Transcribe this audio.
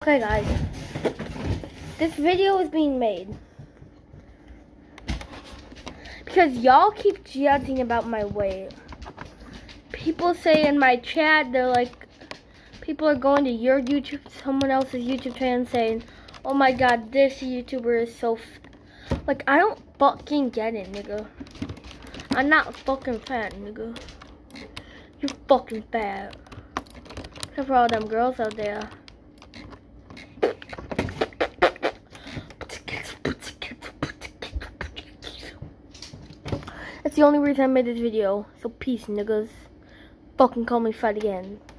Okay guys, this video is being made because y'all keep judging about my weight. People say in my chat, they're like, people are going to your YouTube, someone else's YouTube channel saying, oh my god, this YouTuber is so like, I don't fucking get it, nigga. I'm not fucking fat, nigga. You're fucking fat. Except for all them girls out there. That's the only reason I made this video. So peace, niggas. Fucking call me fat again.